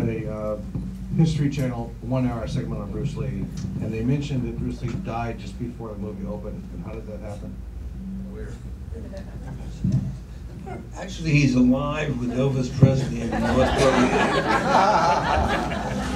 had a History Channel 1 hour segment on Bruce Lee, and they mentioned that Bruce Lee died just before the movie opened. And how did that happen? Where? Actually, he's alive with Elvis Presley in North Korea.